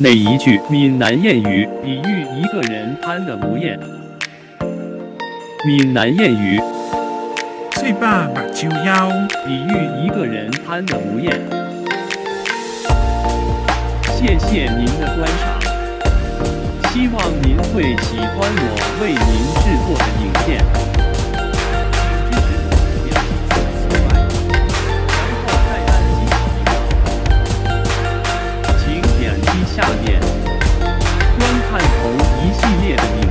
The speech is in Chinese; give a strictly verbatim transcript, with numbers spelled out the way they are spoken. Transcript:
哪一句闽南谚语比喻一个人贪得无厌？闽南谚语嘴巴白秋腰， 比喻一个人贪得无厌。谢谢您的观赏，希望您会喜欢我为您制作的影片。请支持我点击此此外，然后再按击频道。请点击下面观看同一系列的影片。